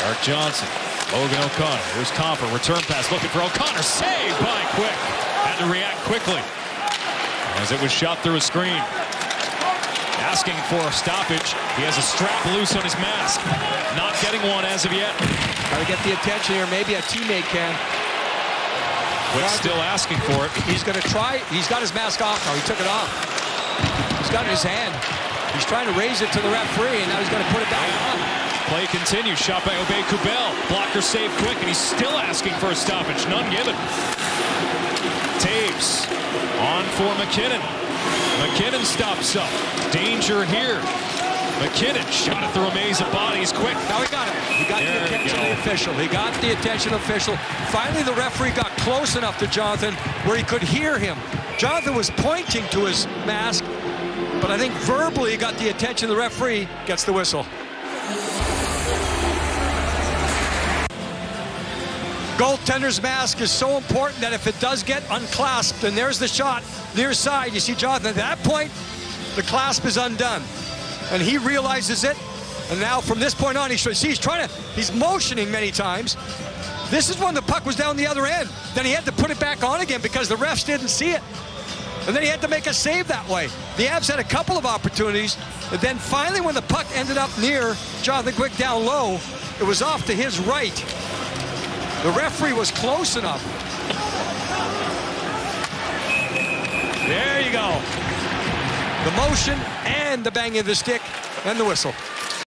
Mark Johnson, Logan O'Connor. Here's Comfer, return pass, looking for O'Connor. Saved by Quick. Had to react quickly as it was shot through a screen. Asking for a stoppage. He has a strap loose on his mask. Not getting one as of yet. Got to get the attention here. Maybe a teammate can. Quick still asking for it. He's going to try. He's got his mask off now. He took it off. He's got it in his hand. He's trying to raise it to the referee, and now he's going to put it back on. Play continues. Shot by Obey Kubel. Blocker saved Quick, and he's still asking for a stoppage. None given. Taves on for McKinnon. McKinnon stops up. Danger here. McKinnon shot it through a maze of bodies. Quick. Now he got it. He got the attention of the official. He got the attention of the official. Finally, the referee got close enough to Jonathan where he could hear him. Jonathan was pointing to his mask, but I think verbally he got the attention of the referee. Gets the whistle. Goaltender's mask is so important that if it does get unclasped, and there's the shot near side, you see Jonathan, at that point, the clasp is undone. And he realizes it, and now from this point on, he's motioning many times. This is when the puck was down the other end. Then he had to put it back on again because the refs didn't see it. And then he had to make a save that way. The Avs had a couple of opportunities, and then finally when the puck ended up near Jonathan Quick down low, it was off to his right. The referee was close enough. There you go. The motion and the bang of the stick and the whistle.